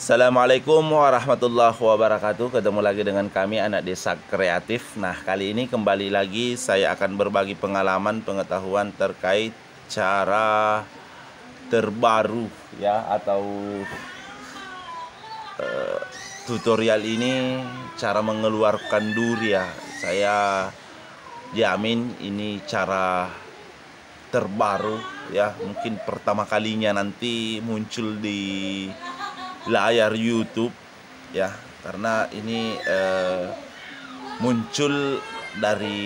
Assalamualaikum warahmatullahi wabarakatuh. Ketemu lagi dengan kami anak desa kreatif. Nah, kali ini kembali lagi saya akan berbagi pengalaman pengetahuan terkait cara terbaru ya, atau tutorial ini cara mengeluarkan duri ya. Saya jamin ini cara terbaru ya, mungkin pertama kalinya nanti muncul di layar YouTube ya, karena ini muncul dari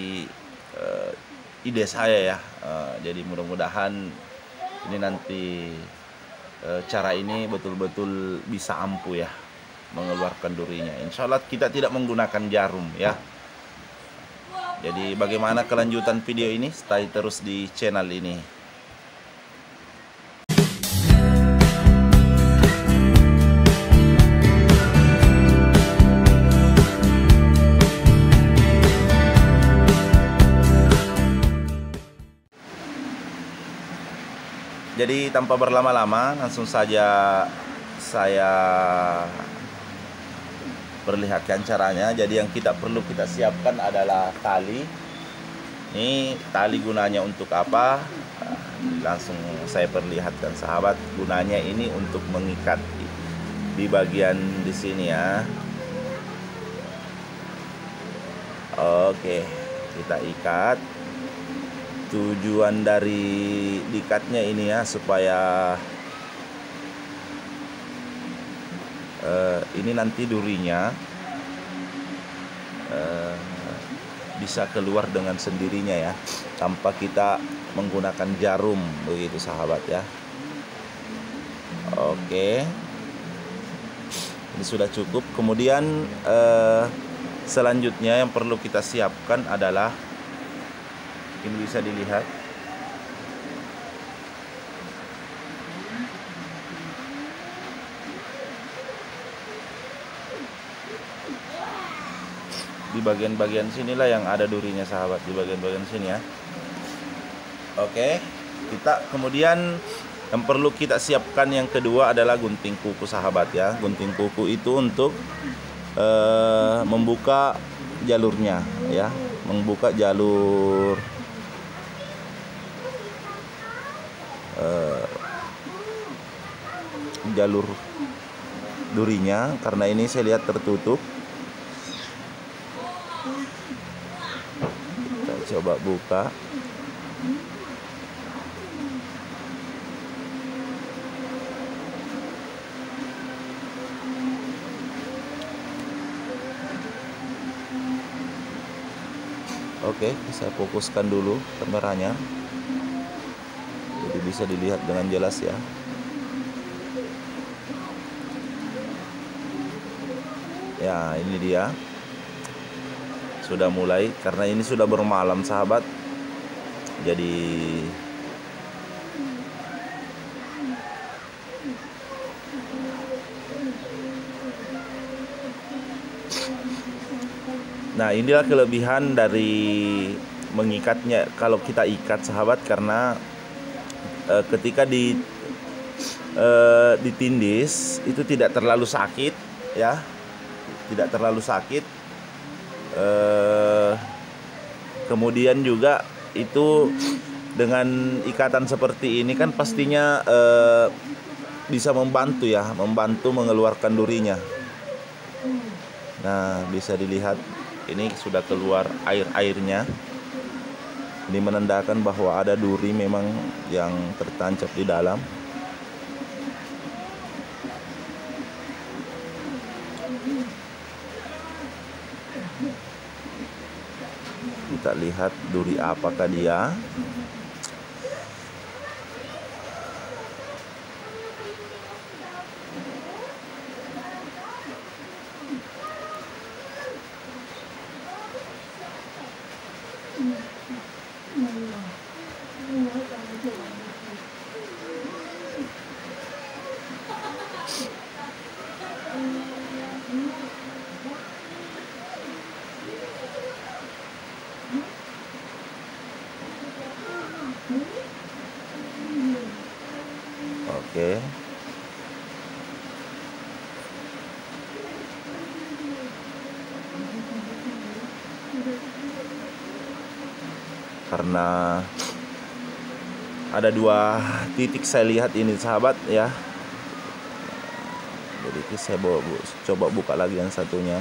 ide saya ya. Jadi mudah-mudahan ini nanti cara ini betul-betul bisa ampuh ya mengeluarkan durinya. Insya Allah kita tidak menggunakan jarum ya. Jadi bagaimana kelanjutan video ini? Stay terus di channel ini. Jadi tanpa berlama-lama langsung saja saya perlihatkan caranya. Jadi yang perlu kita siapkan adalah tali. Ini tali gunanya untuk apa? Langsung saya perlihatkan sahabat. Gunanya ini untuk mengikat di bagian di sini ya. Oke, kita ikat. Tujuan dari dikatnya ini ya, supaya ini nanti durinya bisa keluar dengan sendirinya ya, tanpa kita menggunakan jarum, begitu sahabat ya. Oke, ini sudah cukup. Kemudian selanjutnya yang perlu kita siapkan adalah, ini bisa dilihat, di bagian-bagian sinilah yang ada durinya sahabat, di bagian-bagian sini ya. Oke, kita kemudian yang perlu kita siapkan yang kedua adalah gunting kuku sahabat ya. Gunting kuku itu untuk membuka jalurnya ya, membuka jalur jalur durinya, karena ini saya lihat tertutup. Kita coba buka. Oke, saya fokuskan dulu kameranya, jadi bisa dilihat dengan jelas ya. Ya, ini dia. Sudah mulai, karena ini sudah bermalam sahabat. Jadi nah, inilah kelebihan dari mengikatnya kalau kita ikat sahabat, karena ketika ditindis itu tidak terlalu sakit ya, tidak terlalu sakit. Kemudian juga itu dengan ikatan seperti ini kan pastinya bisa membantu ya, membantu mengeluarkan durinya. Nah, bisa dilihat ini sudah keluar air-airnya. Ini menandakan bahwa ada duri memang yang tertancap di dalam. Kita lihat duri apakah dia. Oke. karena ada 2 titik saya lihat ini sahabat ya. Jadi saya coba buka lagi yang satunya.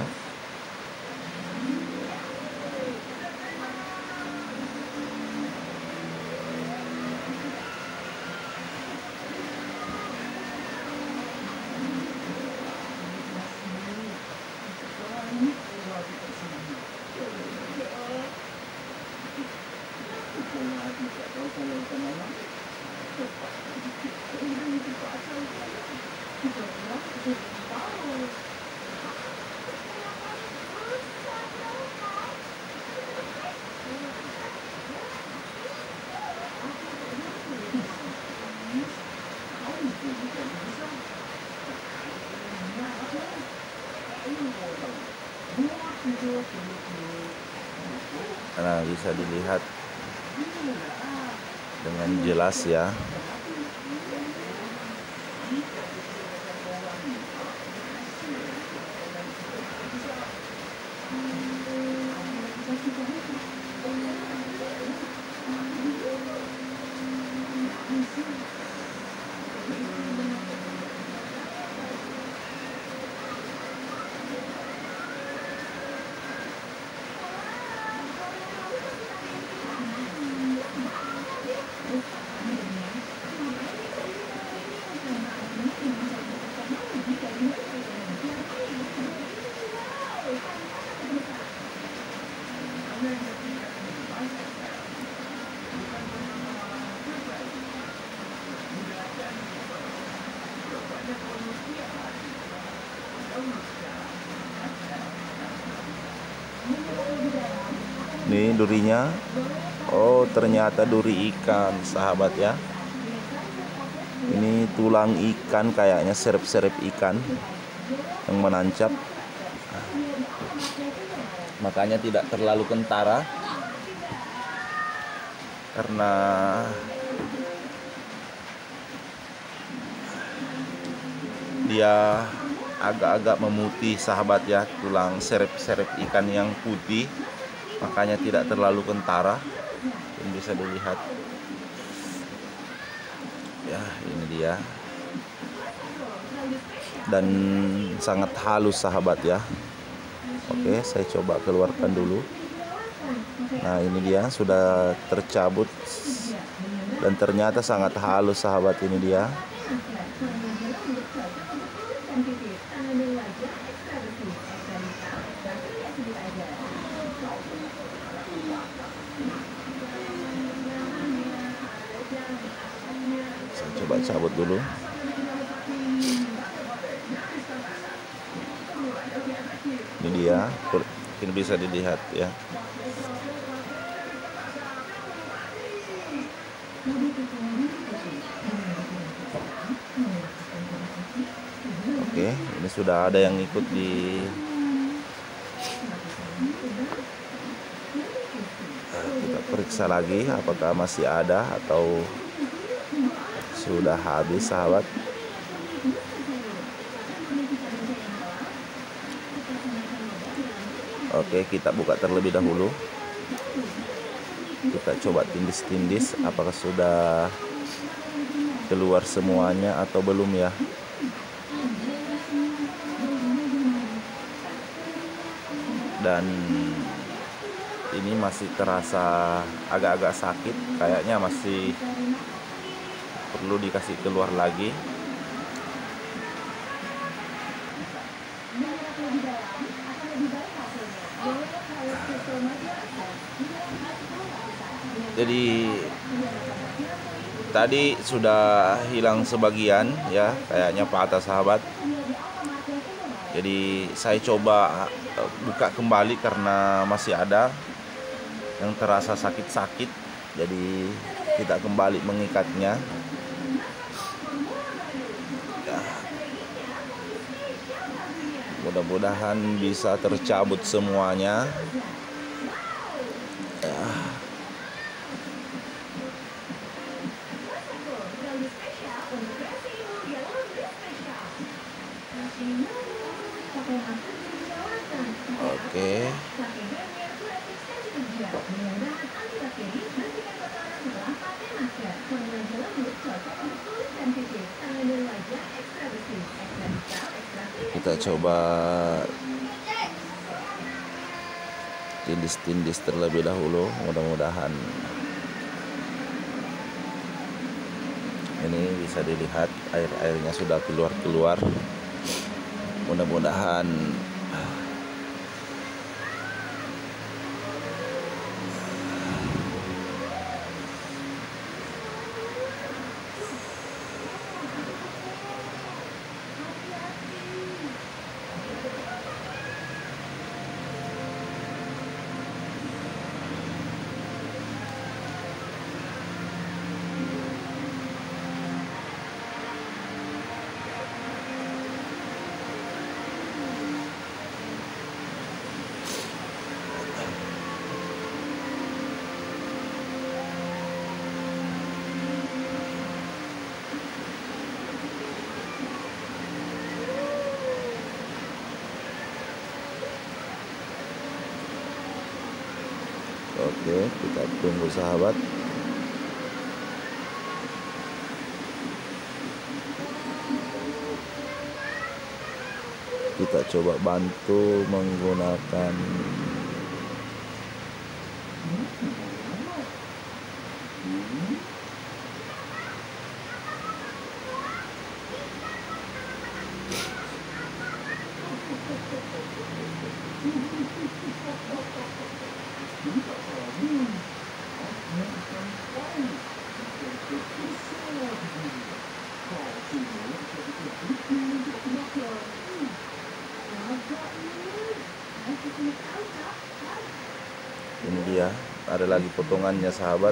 Nah, bisa dilihat dengan jelas ya. Nih durinya. Oh, ternyata duri ikan, sahabat ya. Ini tulang ikan, kayaknya serep-serep ikan yang menancap. Makanya tidak terlalu kentara, karena dia agak-agak memutih sahabat ya, tulang serep-serep ikan yang putih, makanya tidak terlalu kentara. Ini bisa dilihat ya, ini dia, dan sangat halus sahabat ya. Oke, saya coba keluarkan dulu. Nah, ini dia sudah tercabut dan ternyata sangat halus sahabat. Ini dia. Saya coba cabut dulu. Ini dia, ini bisa dilihat ya. Oke, ini sudah ada yang ikut di kita periksa lagi apakah masih ada atau sudah habis sahabat. Oke, kita buka terlebih dahulu. Kita coba tindis-tindis apakah sudah keluar semuanya atau belum ya. Dan ini masih terasa agak-agak sakit, kayaknya masih perlu dikasih keluar lagi. Jadi tadi sudah hilang sebagian ya, kayaknya patah sahabat. Jadi saya coba buka kembali karena masih ada yang terasa sakit-sakit. Jadi kita kembali mengikatnya. Ya. Mudah-mudahan bisa tercabut semuanya. Ya. Oke. Kita coba tindis-tindis terlebih dahulu, mudah-mudahan ini bisa dilihat air-airnya sudah keluar-keluar. Mudah-mudahan oke, kita tunggu sahabat. Kita coba bantu menggunakan ini dia, ada lagi potongannya sahabat.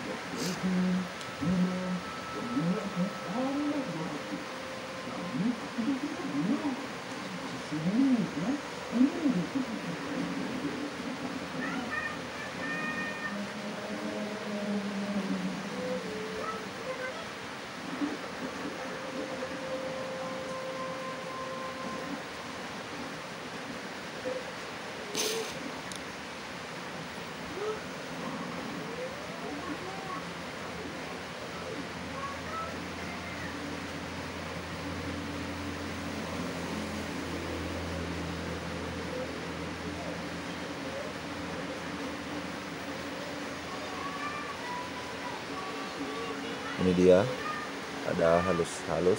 Ini dia, ada halus-halus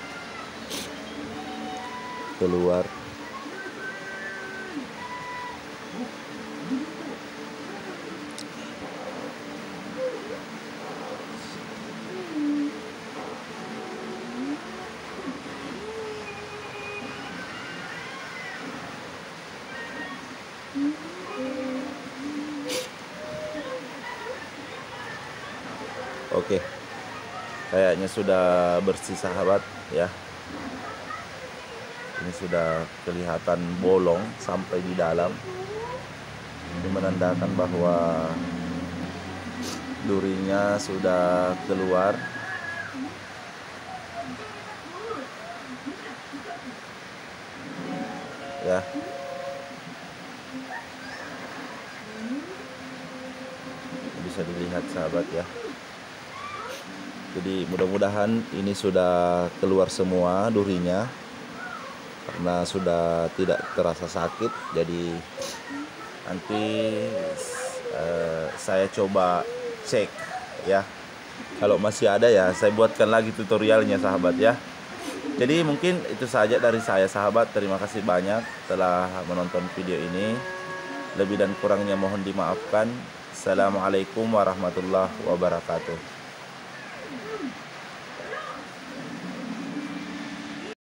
keluar. Oke. Kayaknya sudah bersih sahabat ya. Ini sudah kelihatan bolong sampai di dalam. Ini menandakan bahwa durinya sudah keluar. Ya. Bisa dilihat sahabat ya. Jadi mudah-mudahan ini sudah keluar semua durinya, karena sudah tidak terasa sakit. Jadi nanti saya coba cek ya, kalau masih ada ya saya buatkan lagi tutorialnya sahabat ya. Jadi mungkin itu saja dari saya sahabat. Terima kasih banyak telah menonton video ini. Lebih dan kurangnya mohon dimaafkan. Assalamualaikum warahmatullahi wabarakatuh.